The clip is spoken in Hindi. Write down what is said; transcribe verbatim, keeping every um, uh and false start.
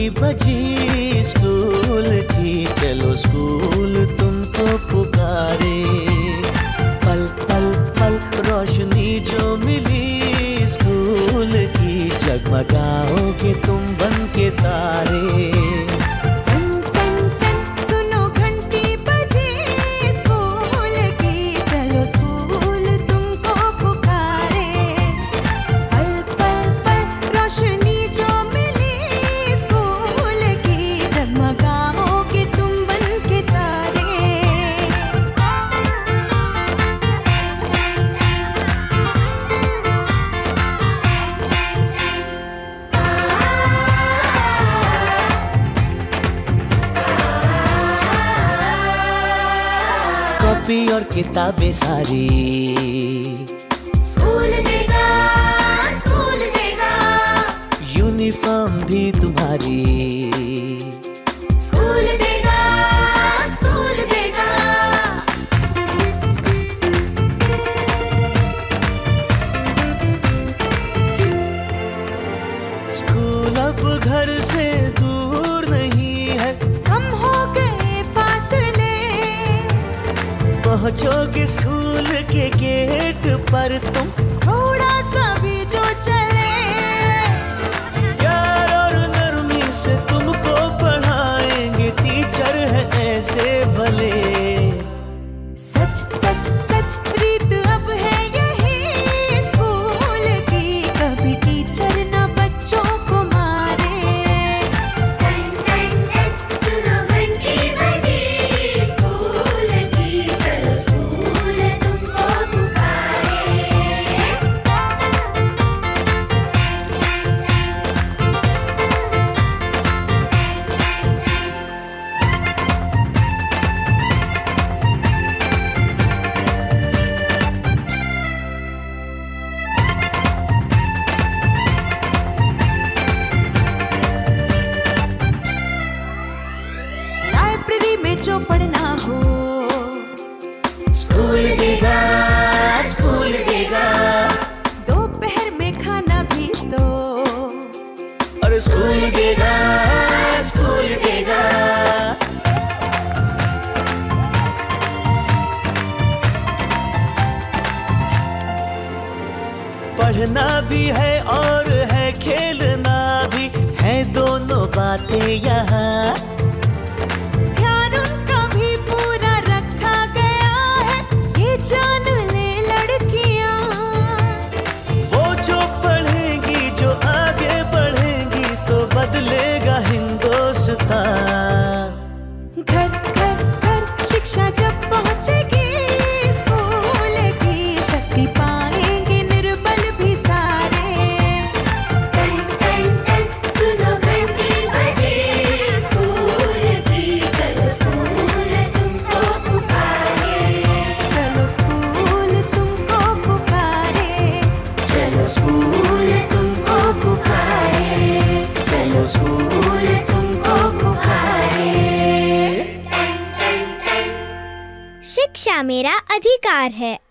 बजी स्कूल की, चलो स्कूल तुमको पुकारे। पल पल पल रोशनी जो मिली स्कूल की, जगमगाओगे तुम बन के तारे। कॉपी और किताबें सारी स्कूल देगा, स्कूल देगा। यूनिफॉर्म भी तुम्हारी स्कूल देगा, स्कूल देगा। स्कूल अब घर से दूर नहीं है, हम हो गए फासले। पहुंचोगे स्कूल के गेट पर तुम, थोड़ा सा भी जो चले। प्यार और नरमी से तुमको पढ़ाएंगे, टीचर है ऐसे भले। सच सच सच रीत अब है यही स्कूल की, कभी टीचर ना बच्चों को मारे। टन टन टन सुनो घंटी बजी स्कूल की, चलो स्कूल तुमको पुकारे। लाइब्रेरी में जो पढ़ना हो, स्कूल देगा, स्कूल देगा। दोपहर में खाना भी तो, और स्कूल देगा, स्कूल देगा। पढ़ना भी है और है खेलना भी है, दोनों बातें यहाँ। ध्यान उनका भी पूरा रखा गया है, ये जान ले लड़कियां। वो जो पढ़ेंगी, जो आगे बढ़ेंगी, तो बदलेगा हिंदुस्तान। घर घर घर शिक्षा जब पहुंचेगी स्कूल की, शक्ति पाएंगे निर्बल भी सारे। टन टन टन सुनो घंटी बजी स्कूल की, चलो स्कूल तुमको पुकारे। चलो स्कूल तुमको पुकारे। चलो स्कूल तुमको पुकारे, चलो स्कूल तुमको पुकारे। शिक्षा मेरा अधिकार है।